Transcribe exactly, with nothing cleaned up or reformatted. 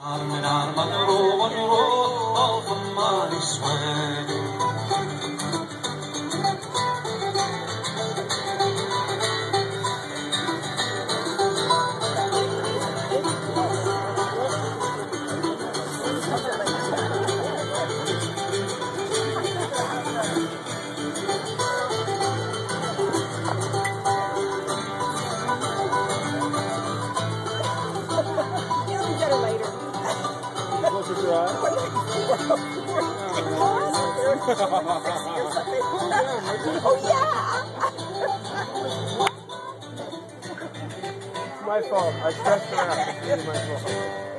Arm in arm on the road, on the road, all from Mary's way. Oh yeah! It's my fault. I stressed her out. It's my fault.